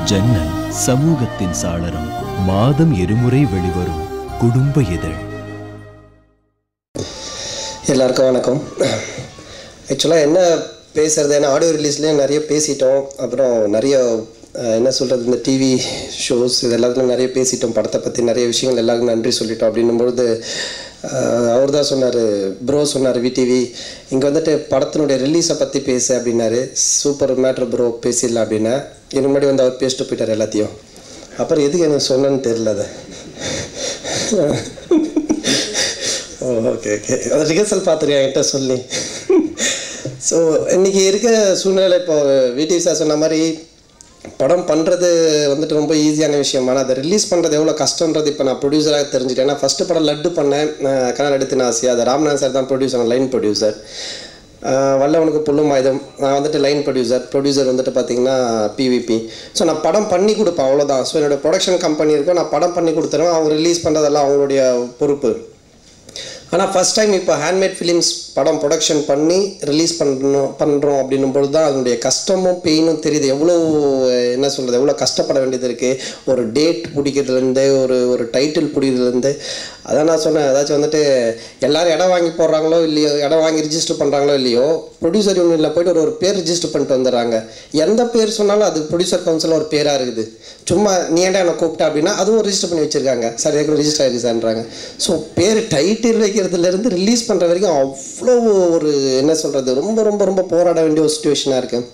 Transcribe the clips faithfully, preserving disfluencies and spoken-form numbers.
ஜன்னல் சமூகத்தின் சாளரம் மாதம் இருமுறை வெளிவரும் குடும்ப இதழ். எல்லாருக்கும் வணக்கம். ஆக்சுவலாக என்ன பேசுகிறது, ஏன்னா ஆடியோ ரிலீஸ்லேயும் நிறைய பேசிட்டோம். அப்புறம் நிறைய என்ன சொல்கிறது, இந்த டிவி ஷோஸ் இது எல்லாத்துலையும் நிறைய பேசிட்டோம். படத்தை பற்றி நிறைய விஷயங்கள் எல்லாருக்கும் நன்றி சொல்லிட்டோம். அப்படின்னும்பொழுது அவர் தான் சொன்னார், ப்ரோ சொன்னார் விடிவி இங்கே வந்துட்டு படத்தினுடைய ரிலீஸை பற்றி பேசு அப்படின்னாரு. சூப்பர் மேட்ரு ப்ரோ, பேசிடலாம் அப்படின்னா எனக்கு முன்னாடி வந்து அவர் பேசிட்டு போயிட்டார் எல்லாத்தையும். அப்புறம் எதுக்கு எனக்கு சொன்னேன்னு தெரியல. அதை ஓ ஓகே ஓகே அதை ரிஹர்சல் பார்த்துருக்கேன் என்கிட்ட சொல்லி. ஸோ இன்றைக்கி இருக்க சூழ்நிலை, இப்போ விடிவி சார் சொன்ன மாதிரி படம் பண்ணுறது வந்துட்டு ரொம்ப ஈஸியான விஷயம். ஆனால் அதை ரிலீஸ் பண்ணுறது எவ்வளோ கஷ்டன்றது இப்போ நான் ப்ரொடியூசராக தெரிஞ்சுட்டேன். ஏன்னா ஃபஸ்ட்டு படம் லட்டு பண்ணேன், கனல் எடுத்து ஆசையா. அதை ராம்நாத் சார் தான் ப்ரொடியூசர், லைன் ப்ரொடியூசர். வல்லவனுக்கு புல்லும் ஆயுதம், நான் வந்துட்டு லைன் ப்ரொடியூசர். ப்ரொடியூசர் வந்துட்டு பார்த்திங்கன்னா பிவிபி. ஸோ நான் படம் பண்ணி கொடுப்பேன், அவ்வளோதான். ஸோ என்னோடய ப்ரொடக்ஷன் கம்பெனி இருக்கும், நான் படம் பண்ணி கொடுத்துருவேன். அவங்க ரிலீஸ் பண்ணுறதெல்லாம் அவங்களுடைய பொறுப்பு. ஆனால் ஃபஸ்ட் டைம் இப்போ ஹேண்ட்மேட் ஃபிலிம்ஸ் படம் ப்ரொடக்ஷன் பண்ணி ரிலீஸ் பண்ணணும் பண்ணுறோம் அப்படின்னும் பொழுது தான் அதனுடைய கஷ்டமும் பெயினும் தெரியுது. எவ்வளோ என்ன சொல்கிறது, எவ்வளோ கஷ்டப்பட வேண்டியது இருக்குது. ஒரு டேட் பிடிக்கிறதுலேருந்து, ஒரு ஒரு டைட்டில் பிடிக்கிறதுலேருந்து. அதான் நான் சொன்னேன், ஏதாச்சும் வந்துட்டு எல்லோரும் இடம் வாங்கி போடுறாங்களோ இல்லையோ, இடம் வாங்கி ரிஜிஸ்டர் பண்ணுறாங்களோ இல்லையோ, ப்ரொடியூசர் யூனியனில் போய்ட்டு ஒரு ஒரு பேர் ரிஜிஸ்டர் பண்ணிட்டு வந்துடுறாங்க. எந்த பேர் சொன்னாலும் அது ப்ரொடியூசர் கவுன்சிலில் ஒரு பேராக இருக்குது. சும்மா நீ ஏன்டா என்னை கூப்பிட்டா அப்படின்னா அதுவும் ரிஜிஸ்டர் பண்ணி வச்சுருக்காங்க. சார் ஏற்கனவே ரிஜிஸ்டர் ஆகிடுச்சான்றாங்க. ஸோ பேர் டைட்டில் வைக்கிறதுலேருந்து ரிலீஸ் பண்ணுற வரைக்கும் அவ்வளோ ஒரு என்ன சொல்கிறது, ரொம்ப ரொம்ப ரொம்ப போராட வேண்டிய ஒரு சுச்சுவேஷனாக இருக்குது.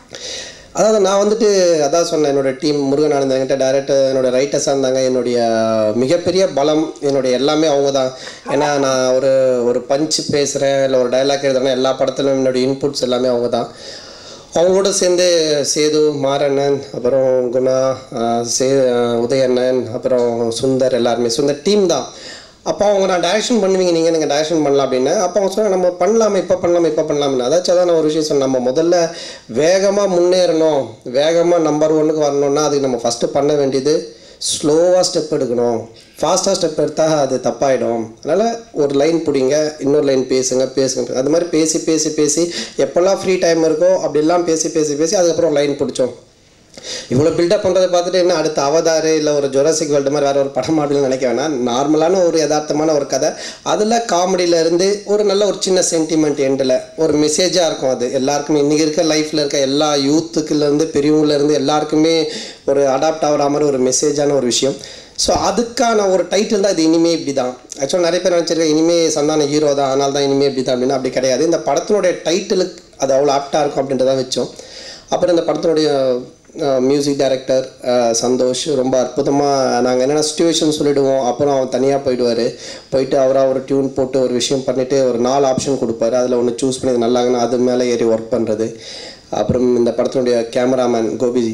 அதாவது நான் வந்துட்டு அதான் சொன்னேன், என்னோடய டீம் முருகன் ஆனந்த் என்கிட்ட டைரக்டர், என்னோடய ரைட்டர்ஸாக இருந்தாங்க. என்னுடைய மிகப்பெரிய பலம் என்னுடைய எல்லாமே அவங்க தான். ஏன்னா நான் ஒரு ஒரு பஞ்சு பேசுகிறேன், இல்லை ஒரு டைலாக் எழுதுறேன்னா எல்லா படத்துலையும் என்னுடைய இன்புட்ஸ் எல்லாமே அவங்க தான். அவங்களோட சேர்ந்து சேது, மாரண்ணன், அப்புறம் குணா, சே உதயண்ணன், அப்புறம் சுந்தர், எல்லாருமே சுந்தர் டீம் தான். அப்போ அவங்க நான் டைரக்ஷன் பண்ணுவீங்க, நீங்கள் நீங்கள் டைரக்ஷன் பண்ணலாம் அப்படின்னு. அப்போ அவங்க சொன்னால் நம்ம பண்ணலாமே, இப்போ பண்ணலாமே இப்போ பண்ணலாம்னு. அதாச்சும் தான் நான் ஒரு விஷயம் சொன்னேன், நம்ம முதல்ல வேகமாக முன்னேறணும், வேகமாக நம்பர் ஒன்றுக்கு வரணும்னா அதுக்கு நம்ம ஃபஸ்ட்டு பண்ண வேண்டியது ஸ்லோவாக ஸ்டெப் எடுக்கணும். ஃபாஸ்ட்டாக ஸ்டெப் எடுத்தால் அது தப்பாயிடும். அதனால் ஒரு லைன் பிடிங்க, இன்னொரு லைன் பேசுங்க பேசுங்க அது மாதிரி பேசி பேசி பேசி எப்போல்லாம் ஃப்ரீ டைம் இருக்கோ அப்படிலாம் பேசி பேசி பேசி அதுக்கப்புறம் லைன் பிடிச்சோம். இவ்வளோ பில்டப் பண்ணுறதை பார்த்துட்டு என்ன அடுத்த அவதார் இல்லை ஒரு ஜொராசிக் வேர்ல்டு மாதிரி வேறு ஒரு படம் அப்படின்னு நினைக்க வேணாம். நார்மலான ஒரு யதார்த்தமான ஒரு கதை, அதில் காமெடியிலேருந்து ஒரு நல்ல ஒரு சின்ன சென்டிமெண்ட் எண்டில் ஒரு மெசேஜாக இருக்கும். அது எல்லாருக்குமே இன்றைக்கி இருக்க லைஃப்பில் இருக்க எல்லா யூத்துக்குலேருந்து பெரியவங்கலேருந்து எல்லாருக்குமே ஒரு அடாப்ட் ஆகிற மாதிரி ஒரு மெசேஜான ஒரு விஷயம். ஸோ அதுக்கான ஒரு டைட்டில் தான் இது. இனிமே இப்படி தான். ஆக்சுவலாக நிறைய பேர் நினச்சிருக்கேன் இனிமே சந்தான ஹீரோ தான், அதனால தான் இனிமே இப்படி தான் அப்படின்னு. அப்படி கிடையாது. இந்த படத்தினுடைய டைட்டிலுக்கு அது அவ்வளோ ஆப்டாக இருக்கும் அப்படின்றதான் வச்சோம். அப்புறம் இந்த படத்தினுடைய மியூசிக் டைரக்டர் சந்தோஷ் ரொம்ப அற்புதமாக, நாங்கள் என்னென்ன சுச்சுவேஷன் சொல்லிவிடுவோம், அப்புறம் அவன் தனியாக போயிடுவார். போயிட்டு அவராக ஒரு டியூன் போட்டு ஒரு விஷயம் பண்ணிவிட்டு ஒரு நாலு ஆப்ஷன் கொடுப்பாரு. அதில் ஒன்று சூஸ் பண்ணி அது நல்லாங்கன்னா அது மேலே ஏறி ஒர்க் பண்ணுறது. அப்புறம் இந்த படத்தினுடைய கேமராமேன் கோபி.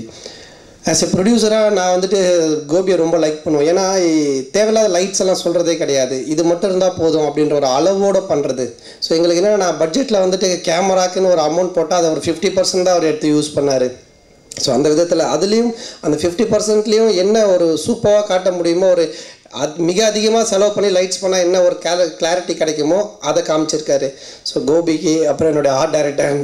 ஆஸ் எ ப்ரொடியூசராக நான் வந்துட்டு கோபியை ரொம்ப லைக் பண்ணுவேன். ஏன்னா தேவையில்லாத லைட்ஸ் எல்லாம் சொல்கிறதே கிடையாது, இது மட்டும் இருந்தால் போதும் அப்படின்ற ஒரு அளவோடு பண்ணுறது. ஸோ எங்களுக்கு என்னென்னா, நான் பட்ஜெட்டில் வந்துட்டு கேமராக்குன்னு ஒரு அமௌண்ட் போட்டால் அதை ஒரு ஃபிஃப்டி பர்சன்ட் தான் அவர் எடுத்து யூஸ் பண்ணார். ஸோ அந்த விதத்தில் அதுலேயும் அந்த ஃபிஃப்டி பர்சன்ட்லேயும் என்ன ஒரு சூப்பராக காட்ட முடியுமோ, ஒரு அது மிக அதிகமாக செலவு பண்ணி லைட்ஸ் பண்ணால் என்ன ஒரு கேல கிளாரிட்டி கிடைக்குமோ அதை காமிச்சிருக்காரு. ஸோ கோபிக்கு, அப்புறம் என்னுடைய ஆர்ட் டைரக்டர்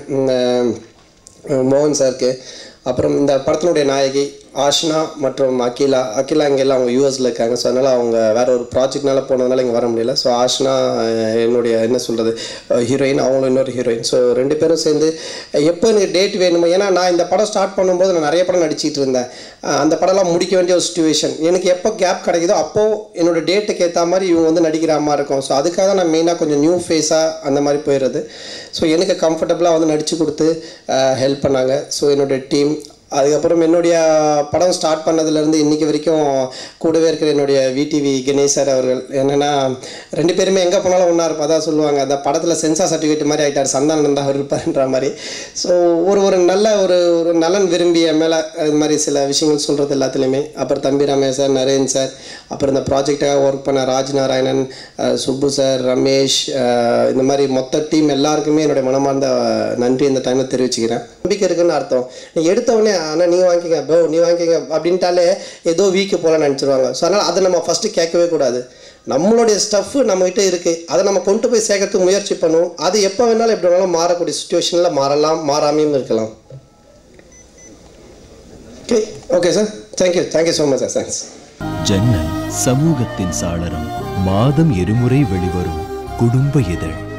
மோகன் சாருக்கு, அப்புறம் இந்த படத்தினுடைய நாயகி ஆஷ்னா மற்றும் அகிலா. அகிலா இங்கெல்லாம் அவங்க யூஎஸில் இருக்காங்க. ஸோ அதனால் அவங்க வேறு ஒரு ப்ராஜெக்ட்னால போனதுனால இங்கே வர முடியல. ஸோ ஆஷ்னா என்னுடைய என்ன சொல்கிறது ஹீரோயின், அவங்களும் இன்னொரு ஹீரோயின். ஸோ ரெண்டு பேரும் சேர்ந்து எப்போ எனக்கு டேட் வேணுமோ, ஏன்னா நான் இந்த படம் ஸ்டார்ட் பண்ணும்போது நான் நிறைய படம் நடிச்சிட்டு இருந்தேன். அந்த படம்லாம் முடிக்க வேண்டிய ஒரு சுச்சுவேஷன். எனக்கு எப்போ கேப் கிடைக்குதோ அப்போது என்னோடய டேட்டுக்கு ஏற்ற மாதிரி இவங்க வந்து நடிக்கிற மாதிரி இருக்கும். ஸோ அதுக்காக தான் நான் மெயினாக கொஞ்சம் நியூ ஃபேஸாக அந்த மாதிரி போயிடுறது. ஸோ எனக்கு கம்ஃபர்டபுளாக வந்து நடித்து கொடுத்து ஹெல்ப் பண்ணாங்க. ஸோ என்னுடைய டீம். அதுக்கப்புறம் என்னுடைய படம் ஸ்டார்ட் பண்ணதுலேருந்து இன்றைக்கி வரைக்கும் கூடவே இருக்கிற என்னுடைய விடிவி கணேஷ் சார் அவர்கள். என்னென்னா ரெண்டு பேருமே எங்கே போனாலும் ஒன்றா இருப்பா தான் சொல்லுவாங்க. அந்த படத்தில் சென்சார் சர்டிஃபிகேட் மாதிரி ஆகிட்டார், சந்தானந்தா அவர் இருப்பார்ன்ற மாதிரி. ஸோ ஒரு ஒரு நல்ல ஒரு ஒரு நலன் விரும்பிய மேலே இது மாதிரி சில விஷயங்கள் சொல்கிறது எல்லாத்துலேயுமே. அப்புறம் தம்பி ரமேஷ் சார், நரேன் சார், அப்புறம் இந்த ப்ராஜெக்டாக ஒர்க் பண்ண ராஜ்நாராயணன், சுப்பு சார், ரமேஷ், இந்த மாதிரி மொத்த டீம் எல்லாருக்குமே என்னுடைய மனமார்ந்த நன்றி இந்த டைமில் தெரிவிச்சுக்கிறேன். நம்பிக்கை இருக்குன்னு அர்த்தம். நீ எடுத்தவொடனே ஆனால் நீ வாங்கிக்க ப்ரோ நீ வாங்கிக்க அப்படின்ட்டாலே ஏதோ வீக்கு போல நினச்சிருவாங்க. ஸோ அதனால் அதை நம்ம ஃபஸ்ட்டு கேட்கவே கூடாது. நம்மளுடைய ஸ்டஃப்பு நம்மகிட்ட இருக்குது, அதை நம்ம கொண்டு போய் சேர்க்கறதுக்கு முயற்சி பண்ணுவோம். அது எப்போ வேணாலும் எப்படி வேணாலும் மாறக்கூடிய சுச்சுவேஷனில் மாறலாம், மாறாமையும் இருக்கலாம். Okay. Okay sir, thank you thank you so much sir, thanks. ஜன்னல் சமூகத்தின் சாளரம். மாதம் இருமுறை வெளிவரும் குடும்ப இதழ்.